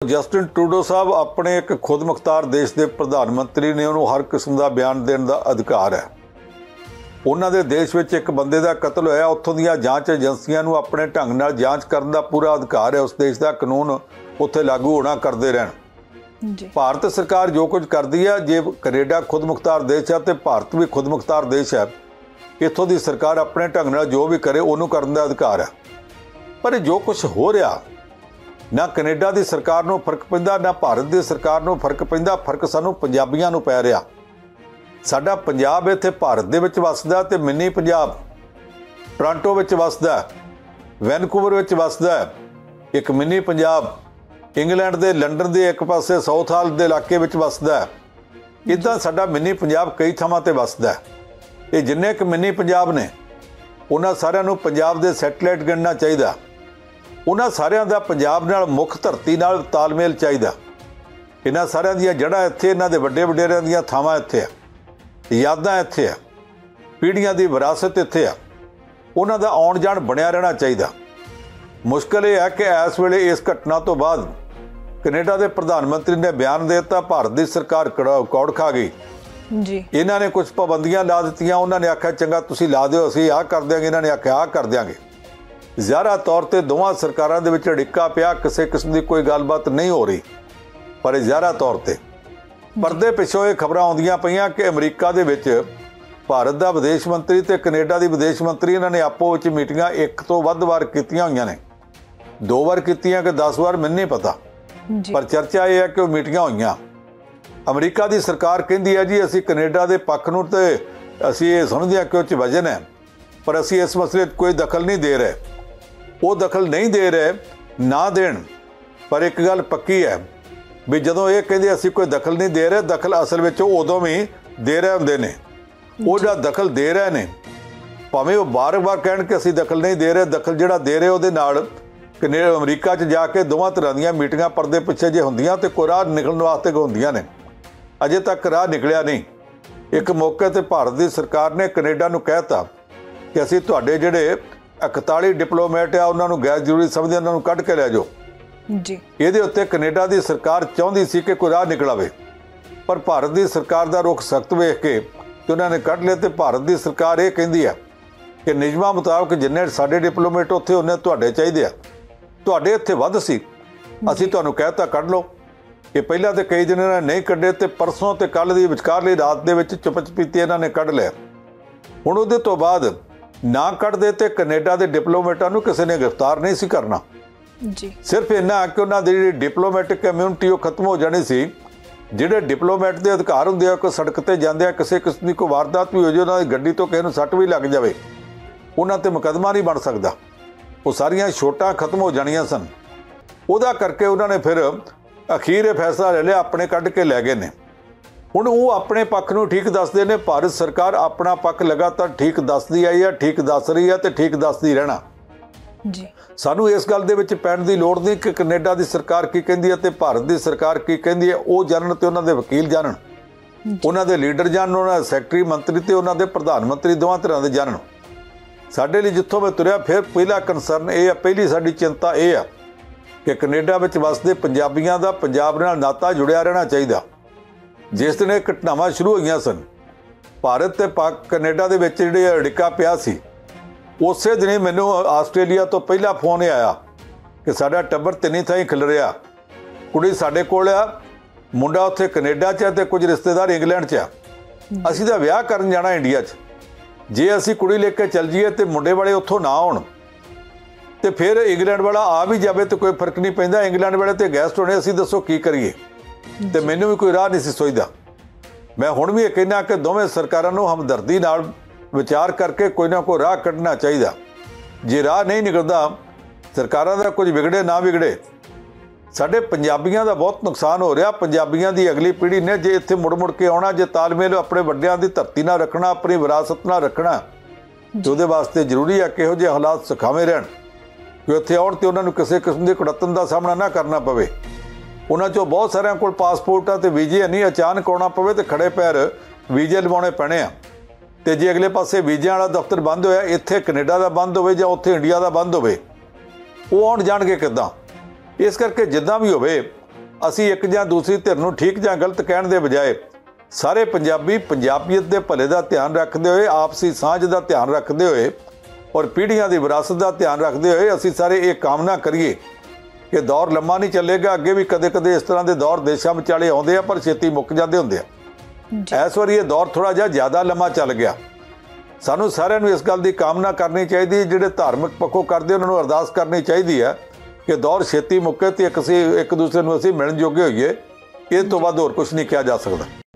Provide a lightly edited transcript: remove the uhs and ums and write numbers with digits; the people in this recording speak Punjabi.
ਜਸਟਿਨ ਟਰੂਡੋ ਸਾਹਿਬ ਆਪਣੇ ਇੱਕ ਖੁਦ ਮੁਖਤਾਰ ਦੇਸ਼ ਦੇ ਪ੍ਰਧਾਨ ਮੰਤਰੀ ਨੇ, ਉਹਨੂੰ ਹਰ ਕਿਸਮ ਦਾ ਬਿਆਨ ਦੇਣ ਦਾ ਅਧਿਕਾਰ ਹੈ। ਉਹਨਾਂ ਦੇ ਦੇਸ਼ ਵਿੱਚ ਇੱਕ ਬੰਦੇ ਦਾ ਕਤਲ ਹੋਇਆ, ਉੱਥੋਂ ਦੀਆਂ ਜਾਂਚ ਏਜੰਸੀਆਂ ਨੂੰ ਆਪਣੇ ਢੰਗ ਨਾਲ ਜਾਂਚ ਕਰਨ ਦਾ ਪੂਰਾ ਅਧਿਕਾਰ ਹੈ। ਉਸ ਦੇਸ਼ ਦਾ ਕਾਨੂੰਨ ਉੱਥੇ ਲਾਗੂ ਹੋਣਾ ਕਰਦੇ ਰਹਿਣ। ਭਾਰਤ ਸਰਕਾਰ ਜੋ ਕੁਝ ਕਰਦੀ ਹੈ, ਜੇ ਕੈਨੇਡਾ ਖੁਦ ਮੁਖਤਾਰ ਦੇਸ਼ ਹੈ ਤੇ ਭਾਰਤ ਵੀ ਖੁਦ ਮੁਖਤਾਰ ਦੇਸ਼ ਹੈ, ਇੱਥੋਂ ਦੀ ਸਰਕਾਰ ਆਪਣੇ ਢੰਗ ਨਾਲ ਜੋ ਵੀ ਕਰੇ ਉਹਨੂੰ ਕਰਨ ਦਾ ਅਧਿਕਾਰ ਹੈ। ਪਰ ਜੋ ਕੁਝ ਹੋ ਰਿਹਾ, ਨਾ ਕੈਨੇਡਾ ਦੀ ਸਰਕਾਰ ਨੂੰ ਫਰਕ ਪੈਂਦਾ, ਨਾ ਭਾਰਤ ਦੀ ਸਰਕਾਰ ਨੂੰ ਫਰਕ ਪੈਂਦਾ। ਫਰਕ ਸਾਨੂੰ ਪੰਜਾਬੀਆਂ ਨੂੰ ਪੈ ਰਿਹਾ। ਸਾਡਾ ਪੰਜਾਬ ਇੱਥੇ ਭਾਰਤ ਦੇ ਵਿੱਚ ਵੱਸਦਾ ਤੇ ਮਿੰਨੀ ਪੰਜਾਬ ਟੋਰਾਂਟੋ ਵਿੱਚ ਵੱਸਦਾ, ਵੈਨਕੂਵਰ ਵਿੱਚ ਵੱਸਦਾ। ਇੱਕ ਮਿੰਨੀ ਪੰਜਾਬ ਇੰਗਲੈਂਡ ਦੇ ਲੰਡਨ ਦੇ ਇੱਕ ਪਾਸੇ ਸਾਊਥ ਹਾਲ ਦੇ ਇਲਾਕੇ ਵਿੱਚ ਵੱਸਦਾ। ਇੱਦਾਂ ਸਾਡਾ ਮਿੰਨੀ ਪੰਜਾਬ ਕਈ ਥਾਵਾਂ 'ਤੇ ਵੱਸਦਾ। ਇਹ ਜਿੰਨੇ ਕੁ ਮਿੰਨੀ ਪੰਜਾਬ ਨੇ, ਉਹਨਾਂ ਸਾਰਿਆਂ ਨੂੰ ਪੰਜਾਬ ਦੇ ਸੈਟੇਲਾਈਟ ਗਿਣਨਾ ਚਾਹੀਦਾ। ਉਹਨਾਂ ਸਾਰਿਆਂ ਦਾ ਪੰਜਾਬ ਨਾਲ ਮੁੱਖ ਧਰਤੀ ਨਾਲ ਤਾਲਮੇਲ ਚਾਹੀਦਾ। ਇਹਨਾਂ ਸਾਰਿਆਂ ਦੀਆਂ ਜੜ੍ਹਾਂ ਇੱਥੇ, ਇਹਨਾਂ ਦੇ ਵੱਡੇ ਵਡੇਰਿਆਂ ਦੀਆਂ ਥਾਵਾਂ ਇੱਥੇ ਆ, ਯਾਦਾਂ ਇੱਥੇ ਆ, ਪੀੜ੍ਹੀਆਂ ਦੀ ਵਿਰਾਸਤ ਇੱਥੇ ਆ। ਉਹਨਾਂ ਦਾ ਆਉਣ ਜਾਣ ਬਣਿਆ ਰਹਿਣਾ ਚਾਹੀਦਾ। ਮੁਸ਼ਕਿਲ ਇਹ ਹੈ ਕਿ ਇਸ ਵੇਲੇ ਇਸ ਘਟਨਾ ਤੋਂ ਬਾਅਦ ਕੈਨੇਡਾ ਦੇ ਪ੍ਰਧਾਨ ਮੰਤਰੀ ਨੇ ਬਿਆਨ ਦੇ ਦਿੱਤਾ, ਭਾਰਤ ਦੀ ਸਰਕਾਰ ਕੌੜ ਖਾ ਗਈ ਜੀ। ਇਹਨਾਂ ਨੇ ਕੁਝ ਪਾਬੰਦੀਆਂ ਲਾ ਦਿੱਤੀਆਂ। ਉਹਨਾਂ ਨੇ ਆਖਿਆ ਚੰਗਾ ਤੁਸੀਂ ਲਾ ਦਿਓ, ਅਸੀਂ ਆਹ ਕਰ ਦਿਆਂਗੇ। ਇਹਨਾਂ ਨੇ ਆਖਿਆ ਆਹ ਕਰ ਦਿਆਂਗੇ। ਜ਼ਾਹਰਾ ਤੌਰ 'ਤੇ ਦੋਵਾਂ ਸਰਕਾਰਾਂ ਦੇ ਵਿੱਚ ਅੜਿੱਕਾ ਪਿਆ, ਕਿਸੇ ਕਿਸਮ ਦੀ ਕੋਈ ਗੱਲਬਾਤ ਨਹੀਂ ਹੋ ਰਹੀ। ਪਰ ਇਹ ਜ਼ਾਹਰਾ ਤੌਰ 'ਤੇ ਪਰਦੇ ਪਿੱਛੋਂ ਇਹ ਖਬਰਾਂ ਆਉਂਦੀਆਂ ਪਈਆਂ ਕਿ ਅਮਰੀਕਾ ਦੇ ਵਿੱਚ ਭਾਰਤ ਦਾ ਵਿਦੇਸ਼ ਮੰਤਰੀ ਤੇ ਕੈਨੇਡਾ ਦੀ ਵਿਦੇਸ਼ ਮੰਤਰੀ, ਇਹਨਾਂ ਨੇ ਆਪੋ ਵਿੱਚ ਮੀਟਿੰਗਾਂ ਇੱਕ ਤੋਂ ਵੱਧ ਵਾਰ ਕੀਤੀਆਂ ਹੋਈਆਂ ਨੇ। 2 ਵਾਰ ਕੀਤੀਆਂ ਕਿ 10 ਵਾਰ, ਮੈਨੂੰ ਨਹੀਂ ਪਤਾ, ਪਰ ਚਰਚਾ ਇਹ ਹੈ ਕਿ ਉਹ ਮੀਟਿੰਗਾਂ ਹੋਈਆਂ। ਅਮਰੀਕਾ ਦੀ ਸਰਕਾਰ ਕਹਿੰਦੀ ਹੈ ਜੀ ਅਸੀਂ ਕੈਨੇਡਾ ਦੇ ਪੱਖ ਨੂੰ ਤੇ ਅਸੀਂ ਇਹ ਸਮਝਦੇ ਹਾਂ ਕਿ ਉਹ 'ਚ ਵਜਨ ਹੈ, ਪਰ ਅਸੀਂ ਇਸ ਮਸਲੇ 'ਚ ਕੋਈ ਦਖਲ ਨਹੀਂ ਦੇ ਰਹੇ। ਉਹ ਦਖਲ ਨਹੀਂ ਦੇ ਰਹੇ, ਨਾ ਦੇਣ। ਪਰ ਇੱਕ ਗੱਲ ਪੱਕੀ ਹੈ ਵੀ ਜਦੋਂ ਇਹ ਕਹਿੰਦੇ ਅਸੀਂ ਕੋਈ ਦਖਲ ਨਹੀਂ ਦੇ ਰਹੇ, ਦਖਲ ਅਸਲ ਵਿੱਚ ਉਹ ਉਦੋਂ ਵੀ ਦੇ ਰਹੇ ਹੁੰਦੇ ਨੇ। ਉਹ ਜਿਹੜਾ ਦਖਲ ਦੇ ਰਹੇ ਨੇ, ਭਾਵੇਂ ਉਹ ਬਾਰ-ਬਾਰ ਕਹਿਣ ਕਿ ਅਸੀਂ ਦਖਲ ਨਹੀਂ ਦੇ ਰਹੇ, ਦਖਲ ਜਿਹੜਾ ਦੇ ਰਹੇ ਉਹਦੇ ਨਾਲ ਅਮਰੀਕਾ 'ਚ ਜਾ ਕੇ ਦੋਵਾਂ ਤਰ੍ਹਾਂ ਦੀਆਂ ਮੀਟਿੰਗਾਂ ਪਰਦੇ ਪਿੱਛੇ ਜੇ ਹੁੰਦੀਆਂ ਤੇ ਕੋਈ ਰਾਹ ਨਿਕਲਣ ਵਾਸਤੇ ਹੁੰਦੀਆਂ ਨੇ। ਅਜੇ ਤੱਕ ਰਾਹ ਨਿਕਲਿਆ ਨਹੀਂ। ਇੱਕ ਮੌਕੇ 'ਤੇ ਭਾਰਤ ਦੀ ਸਰਕਾਰ ਨੇ ਕੈਨੇਡਾ ਨੂੰ ਕਹਿ ਤਾ ਕਿ ਅਸੀਂ ਤੁਹਾਡੇ ਜਿਹੜੇ 41 ਡਿਪਲੋਮੈਟ ਆ ਉਹਨਾਂ ਨੂੰ ਗੈਰ ਜ਼ਰੂਰੀ ਸਮਝਦੇ, ਉਹਨਾਂ ਨੂੰ ਕੱਢ ਕੇ ਲੈ ਜਾਓ ਜੀ। ਇਹਦੇ ਉੱਤੇ ਕੈਨੇਡਾ ਦੀ ਸਰਕਾਰ ਚਾਹੁੰਦੀ ਸੀ ਕਿ ਕੋਈ ਰਾਹ ਨਿਕਲ ਆਵੇ, ਪਰ ਭਾਰਤ ਦੀ ਸਰਕਾਰ ਦਾ ਰੁਖ ਸਖਤ ਵੇਖ ਕੇ ਤੇ ਉਹਨਾਂ ਨੇ ਕੱਢ ਲਏ। ਤੇ ਭਾਰਤ ਦੀ ਸਰਕਾਰ ਇਹ ਕਹਿੰਦੀ ਆ ਕਿ ਨਿਯਮਾਂ ਮੁਤਾਬਕ ਜਿੰਨੇ ਸਾਡੇ ਡਿਪਲੋਮੈਟ ਉੱਥੇ ਉਹਨੇ ਤੁਹਾਡੇ ਚਾਹੀਦੇ ਆ, ਤੁਹਾਡੇ ਇੱਥੇ ਵੱਧ ਸੀ, ਅਸੀਂ ਤੁਹਾਨੂੰ ਕਹਿਤਾ ਕੱਢ ਲਓ। ਇਹ ਪਹਿਲਾਂ ਤਾਂ ਕਈ ਦਿਨ ਇਹਨਾਂ ਨੇ ਨਹੀਂ ਕੱਢੇ ਤੇ ਪਰਸੋਂ ਤੇ ਕੱਲ੍ਹ ਦੀ ਵਿਚਕਾਰਲੀ ਰਾਤ ਦੇ ਵਿੱਚ ਚੁੱਪ-ਚਪੀਤੇ ਇਹਨਾਂ ਨੇ ਕੱਢ ਲਿਆ। ਹੁਣ ਉਹਦੇ ਤੋਂ ਬਾਅਦ ਨਾ ਕੱਢਦੇ ਤੇ ਕੈਨੇਡਾ ਦੇ ਡਿਪਲੋਮੈਟਾਂ ਨੂੰ ਕਿਸੇ ਨੇ ਗ੍ਰਿਫਤਾਰ ਨਹੀਂ ਸੀ ਕਰਨਾ ਜੀ। ਸਿਰਫ ਇੰਨਾ ਕਿ ਉਹਨਾਂ ਦੀ ਜਿਹੜੀ ਡਿਪਲੋਮੈਟਿਕ ਕਮਿਊਨਿਟੀ ਉਹ ਖਤਮ ਹੋ ਜਾਣੀ ਸੀ। ਜਿਹੜੇ ਡਿਪਲੋਮੈਟ ਦੇ ਅਧਿਕਾਰ ਹੁੰਦੇ ਆ, ਕੋਈ ਸੜਕ 'ਤੇ ਜਾਂਦੇ ਆ, ਕਿਸੇ ਕਿਸਮ ਦੀ ਕੋਈ ਵਾਰਦਾਤ ਵੀ ਹੋ ਜਾਵੇ, ਉਹਨਾਂ ਦੀ ਗੱਡੀ ਤੋਂ ਕਿਸੇ ਨੂੰ ਸੱਟ ਵੀ ਲੱਗ ਜਾਵੇ, ਉਹਨਾਂ 'ਤੇ ਮੁਕੱਦਮਾ ਨਹੀਂ ਬਣ ਸਕਦਾ। ਉਹ ਸਾਰੀਆਂ ਛੋਟਾਂ ਖਤਮ ਹੋ ਜਾਣੀਆਂ ਸਨ। ਉਹਦਾ ਕਰਕੇ ਉਹਨਾਂ ਨੇ ਫਿਰ ਅਖੀਰ ਇਹ ਫੈਸਲਾ ਲੈ ਲਿਆ, ਆਪਣੇ ਕੱਢ ਕੇ ਲੈ ਗਏ ਨੇ। ਹੁਣ ਉਹ ਆਪਣੇ ਪੱਖ ਨੂੰ ਠੀਕ ਦੱਸਦੇ ਨੇ। ਭਾਰਤ ਸਰਕਾਰ ਆਪਣਾ ਪੱਖ ਲਗਾਤਾਰ ਠੀਕ ਦੱਸਦੀ ਆਈ ਹੈ, ਠੀਕ ਦੱਸ ਰਹੀ ਹੈ ਤੇ ਠੀਕ ਦੱਸਦੀ ਰਹਿਣਾ ਜੀ। ਸਾਨੂੰ ਇਸ ਗੱਲ ਦੇ ਵਿੱਚ ਪੈਣ ਦੀ ਲੋੜ ਨਹੀਂ ਕਿ ਕੈਨੇਡਾ ਦੀ ਸਰਕਾਰ ਕੀ ਕਹਿੰਦੀ ਹੈ ਤੇ ਭਾਰਤ ਦੀ ਸਰਕਾਰ ਕੀ ਕਹਿੰਦੀ ਹੈ। ਉਹ ਜਾਣਨ ਤੇ ਉਹਨਾਂ ਦੇ ਵਕੀਲ ਜਾਣਨ, ਉਹਨਾਂ ਦੇ ਲੀਡਰ ਜਾਣਨ, ਉਹਨਾਂ ਦੇ ਸੈਕਟਰੀ ਮੰਤਰੀ ਤੇ ਉਹਨਾਂ ਦੇ ਪ੍ਰਧਾਨ ਮੰਤਰੀ ਦੋਵਾਂ ਤਰ੍ਹਾਂ ਦੇ ਜਾਣਨ। ਸਾਡੇ ਲਈ ਜਿੱਥੋਂ ਮੈਂ ਤੁਰਿਆ ਫਿਰ ਪਹਿਲਾ ਕੰਸਰਨ ਇਹ ਆ, ਪਹਿਲੀ ਸਾਡੀ ਚਿੰਤਾ ਇਹ ਆ ਕਿ ਕੈਨੇਡਾ ਵਿੱਚ ਵੱਸਦੇ ਪੰਜਾਬੀਆਂ ਦਾ ਪੰਜਾਬ ਨਾਲ ਨਾਤਾ ਜੁੜਿਆ ਰਹਿਣਾ ਚਾਹੀਦਾ। ਜਿਸ ਦਿਨ ਇਹ ਘਟਨਾਵਾਂ ਸ਼ੁਰੂ ਹੋਈਆਂ ਸਨ, ਭਾਰਤ ਤੇ ਕੈਨੇਡਾ ਦੇ ਵਿੱਚ ਜਿਹੜੇ ਅੜਿੱਕਾ ਪਿਆ ਸੀ, ਉਸੇ ਦਿਨ ਹੀ ਮੈਨੂੰ ਆਸਟ੍ਰੇਲੀਆ ਤੋਂ ਪਹਿਲਾ ਫੋਨ ਆਇਆ ਕਿ ਸਾਡਾ ਟੱਬਰ ਤਿੰਨੀ ਥਾਈਂ ਖਿਲ ਰਿਹਾ। ਕੁੜੀ ਸਾਡੇ ਕੋਲ ਆ, ਮੁੰਡਾ ਉੱਥੇ ਕੈਨੇਡਾ 'ਚ ਆ ਤੇ ਕੁਝ ਰਿਸ਼ਤੇਦਾਰ ਇੰਗਲੈਂਡ 'ਚ ਆ। ਅਸੀਂ ਤਾਂ ਵਿਆਹ ਕਰਨ ਜਾਣਾ ਇੰਡੀਆ 'ਚ। ਜੇ ਅਸੀਂ ਕੁੜੀ ਲੈ ਕੇ ਚੱਲ ਜਾਈਏ ਤੇ ਮੁੰਡੇ ਵਾਲੇ ਉੱਥੋਂ ਨਾ ਆਉਣ ਤੇ ਫਿਰ ਇੰਗਲੈਂਡ ਵਾਲਾ ਆ ਵੀ ਜਾਵੇ ਤੇ ਕੋਈ ਫਰਕ ਨਹੀਂ ਪੈਂਦਾ। ਇੰਗਲੈਂਡ ਵਾਲੇ ਤੇ ਗੈਸਟ ਹੋਣੇ, ਅਸੀਂ ਦੱਸੋ ਕੀ ਕਰੀਏ। ਤੇ ਮੈਨੂੰ ਵੀ ਕੋਈ ਰਾਹ ਨਹੀਂ ਸੀ ਸੋਚਦਾ। ਮੈਂ ਹੁਣ ਵੀ ਇਹ ਕਹਿੰਦਾ ਕਿ ਦੋਵੇਂ ਸਰਕਾਰਾਂ ਨੂੰ ਹਮਦਰਦੀ ਨਾਲ ਵਿਚਾਰ ਕਰਕੇ ਕੋਈ ਨਾ ਕੋਈ ਰਾਹ ਕੱਢਣਾ ਚਾਹੀਦਾ। ਜੇ ਰਾਹ ਨਹੀਂ ਨਿਕਲਦਾ, ਸਰਕਾਰਾਂ ਦਾ ਕੁਝ ਵਿਗੜੇ ਨਾ ਵਿਗੜੇ, ਸਾਡੇ ਪੰਜਾਬੀਆਂ ਦਾ ਬਹੁਤ ਨੁਕਸਾਨ ਹੋ ਰਿਹਾ। ਪੰਜਾਬੀਆਂ ਦੀ ਅਗਲੀ ਪੀੜ੍ਹੀ ਨੇ ਜੇ ਇੱਥੇ ਮੁੜ ਕੇ ਆਉਣਾ, ਜੇ ਤਾਲਮੇਲ ਆਪਣੇ ਵੱਡਿਆਂ ਦੀ ਧਰਤੀ ਨਾਲ ਰੱਖਣਾ, ਆਪਣੀ ਵਿਰਾਸਤ ਨਾਲ ਰੱਖਣਾ, ਤੇ ਉਹਦੇ ਵਾਸਤੇ ਜ਼ਰੂਰੀ ਹੈ ਕਿ ਇਹੋ ਜਿਹੇ ਹਾਲਾਤ ਸਿਖਾਵੇਂ ਰਹਿਣ ਕਿ ਉੱਥੇ ਆਉਣ ਤੇ ਉਹਨਾਂ ਨੂੰ ਕਿਸੇ ਕਿਸਮ ਦੇ ਕੁੜੱਤਣ ਦਾ ਸਾਹਮਣਾ ਨਾ ਕਰਨਾ ਪਵੇ। ਉਹਨਾਂ 'ਚੋਂ ਬਹੁਤ ਸਾਰਿਆਂ ਕੋਲ ਪਾਸਪੋਰਟਾਂ ਤੇ ਵੀਜ਼ੇ ਨਹੀਂ, ਅਚਾਨਕ ਆਉਣਾ ਪਵੇ ਤੇ ਖੜੇ ਪੈਰ ਵੀਜ਼ੇ ਲਵਾਉਣੇ ਪੈਣੇ ਆ। ਤੇ ਜੇ ਅਗਲੇ ਪਾਸੇ ਵੀਜ਼ਿਆਂ ਵਾਲਾ ਦਫ਼ਤਰ ਬੰਦ ਹੋਇਆ, ਇੱਥੇ ਕੈਨੇਡਾ ਦਾ ਬੰਦ ਹੋਵੇ ਜਾਂ ਉੱਥੇ ਇੰਡੀਆ ਦਾ ਬੰਦ ਹੋਵੇ, ਉਹ ਆਉਣ ਜਾਣਗੇ ਕਿੱਦਾਂ? ਇਸ ਕਰਕੇ ਜਿੱਦਾਂ ਵੀ ਹੋਵੇ ਅਸੀਂ ਇੱਕ ਜਾਂ ਦੂਸਰੀ ਧਿਰ ਨੂੰ ਠੀਕ ਜਾਂ ਗਲਤ ਕਹਿਣ ਦੇ ਬਜਾਏ ਸਾਰੇ ਪੰਜਾਬੀ ਪੰਜਾਬੀਅਤ ਦੇ ਭਲੇ ਦਾ ਧਿਆਨ ਰੱਖਦੇ ਹੋਏ, ਆਪਸੀ ਸਾਂਝ ਦਾ ਧਿਆਨ ਰੱਖਦੇ ਹੋਏ ਔਰ ਪੀੜ੍ਹੀਆਂ ਦੀ ਵਿਰਾਸਤ ਦਾ ਧਿਆਨ ਰੱਖਦੇ ਹੋਏ ਅਸੀਂ ਸਾਰੇ ਇਹ ਕਾਮਨਾ ਕਰੀਏ ਕਿ ਦੌਰ ਲੰਮਾ ਨਹੀਂ ਚੱਲੇਗਾ। ਅੱਗੇ ਵੀ ਕਦੇ-ਕਦੇ ਇਸ ਤਰ੍ਹਾਂ ਦੇ ਦੌਰ ਦੇਸ਼ਾਂ ਵਿਚਾਲੇ ਆਉਂਦੇ ਆ, ਪਰ ਛੇਤੀ ਮੁੱਕ ਜਾਂਦੇ ਹੁੰਦੇ ਆ। ਇਸ ਵਾਰੀ ਇਹ ਦੌਰ ਥੋੜ੍ਹਾ ਜਿਹਾ ਜ਼ਿਆਦਾ ਲੰਮਾ ਚੱਲ ਗਿਆ। ਸਾਨੂੰ ਸਾਰਿਆਂ ਨੂੰ ਇਸ ਗੱਲ ਦੀ ਕਾਮਨਾ ਕਰਨੀ ਚਾਹੀਦੀ ਹੈ, ਜਿਹੜੇ ਧਾਰਮਿਕ ਪੱਖੋਂ ਕਰਦੇ ਉਹਨਾਂ ਨੂੰ ਅਰਦਾਸ ਕਰਨੀ ਚਾਹੀਦੀ ਹੈ ਕਿ ਦੌਰ ਛੇਤੀ ਮੁੱਕੇ ਤੇ ਇੱਕ ਦੂਸਰੇ ਨੂੰ ਅਸੀਂ ਮਿਲਣ ਜੋਗੇ ਹੋਈਏ। ਇਹ ਤੋਂ ਵੱਧ ਹੋਰ ਕੁਝ ਨਹੀਂ ਕਿਹਾ ਜਾ ਸਕਦਾ।